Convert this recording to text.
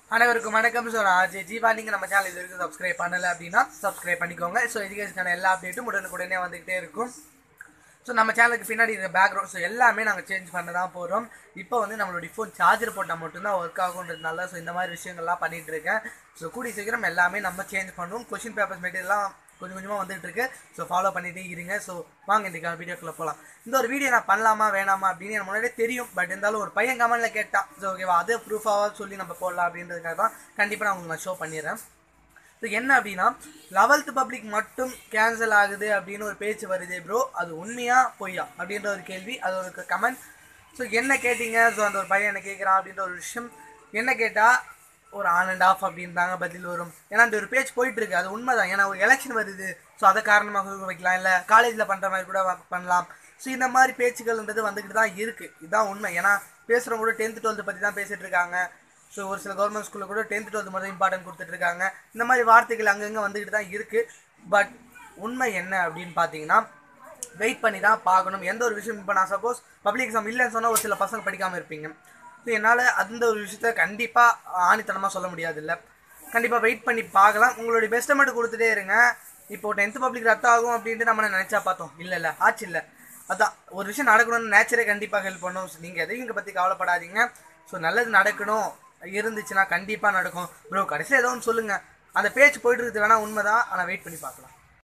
அனைவருக்கும் வணக்கம். ஸோ நான் ஜீவா. நீங்கள் நம்ம சேனல் இது வரைக்கும் சப்ஸ்கிரைப் பண்ணலை அப்படின்னா சப்ஸ்கிரைப் பண்ணிக்கோங்க. ஸோ எஜுகேஷனுக்கான எல்லா அப்டேட்டும் உடனுக்குடனே வந்துக்கிட்டே இருக்கும். ஸோ நம்ம சேனலுக்கு பின்னாடி இருக்க பேக்ரவுண்ட் ஸோ எல்லாமே நாங்கள் சேஞ்ச் பண்ண தான் போகிறோம். இப்போ வந்து நம்மளோட ஃபோன் சார்ஜர் போட்டால் மட்டும்தான் ஒர்க் ஆகுன்றதுனால ஸோ இந்த மாதிரி விஷயங்கள்லாம் பண்ணிகிட்டு இருக்கேன். ஸோ கூடிய சீக்கிரம் எல்லாமே நம்ம சேஞ்ச் பண்ணுவோம். கொஷின் பேப்பர்ஸ் மெட்டீரியல்லாம் கொஞ்சம் கொஞ்சமாக வந்துட்டு இருக்கு. ஸோ ஃபாலோ பண்ணிகிட்டே இருங்க. ஸோ வாங்க இன்றைக்கான வீடியோக்குள்ளே போகலாம். இந்த ஒரு வீடியோ நான் பண்ணலாமா வேணாமா அப்படின்னு எனக்கு முன்னாடியே தெரியும். பட் இருந்தாலும் ஒரு பையன் கமெண்ட்டில் கேட்டான். ஸோ ஓகேவா, அதே ப்ரூஃபாக சொல்லி நம்ம போடலாம் அப்படின்றதுக்காக தான் கண்டிப்பாக நான் உங்களுக்கு ஷோ பண்ணிடுறேன். ஸோ என்ன அப்படின்னா 11th பப்ளிக் மட்டும் கேன்சல் ஆகுது அப்படின்னு ஒரு பேச்சு வருது ப்ரோ, அது உண்மையா பொய்யா அப்படின்ற ஒரு கேள்வி, அது ஒரு கமெண்ட். ஸோ என்ன கேட்டிங்க, ஸோ அந்த ஒரு பையன் என்ன கேட்குறான் அப்படின்ற ஒரு விஷயம். என்ன கேட்டால் ஒரு ஆன் அண்ட் ஆஃப் அப்படின்றாங்க பதில் வரும். ஏன்னா அந்த ஒரு பேச்சு போயிட்டுருக்கு, அது உண்மை தான். ஏன்னா ஒரு எலெக்ஷன் வருது, ஸோ அதை காரணமாக வைக்கலாம், இல்லை காலேஜில் பண்ணுற மாதிரி கூட பண்ணலாம். ஸோ இந்த மாதிரி பேச்சுக்கள்ன்றது வந்துக்கிட்டு தான் இருக்குது, இதுதான் உண்மை. ஏன்னா பேசுகிறவங்க கூட 10th 12th பற்றி தான் பேசிகிட்டு இருக்காங்க. ஸோ ஒரு சில கவர்மெண்ட் ஸ்கூலில் கூட 10th 12th மட்டும் இம்பார்ட்டன்ட் கொடுத்துட்ருக்காங்க. இந்த மாதிரி வார்த்தைகள் அங்கங்கே வந்துக்கிட்டு தான் இருக்குது. பட் உண்மை என்ன அப்படின்னு பார்த்தீங்கன்னா வெயிட் பண்ணி தான் பார்க்கணும். எந்த ஒரு விஷயம் இப்போ நான் சப்போஸ் பப்ளிக் எக்ஸாம் இல்லைன்னு சொன்னால் ஒரு சில பசங்க படிக்காமல் இருப்பீங்க. ஸோ என்னால் அந்த ஒரு விஷயத்த கண்டிப்பாக ஆணித்தனமாக சொல்ல முடியாது. இல்லை, கண்டிப்பாக வெயிட் பண்ணி பார்க்கலாம். உங்களுடைய பெஸ்ட்டை மட்டும் கொடுத்துட்டே இருங்க. இப்போ 10th பப்ளிக் ரத்து ஆகும் அப்படின்ட்டு நம்ம நினச்சா பார்த்தோம், இல்லை ஆச்சு இல்லை. அதான் ஒரு விஷயம் நடக்கணும்னு நேச்சரே கண்டிப்பாக ஹெல்ப் பண்ணும். ஸோ நீங்கள் எதையும் இங்கே பற்றி கவலைப்படாதீங்க. ஸோ நல்லது நடக்கணும் இருந்துச்சுன்னா கண்டிப்பாக நடக்கும் ப்ரோ. கடைசியில் ஏதோ ஒன்று சொல்லுங்கள், அந்த பேச்சு போய்ட்டு இருக்குது வேணால் உண்மை தான். ஆனால் வெயிட் பண்ணி பார்க்கலாம்.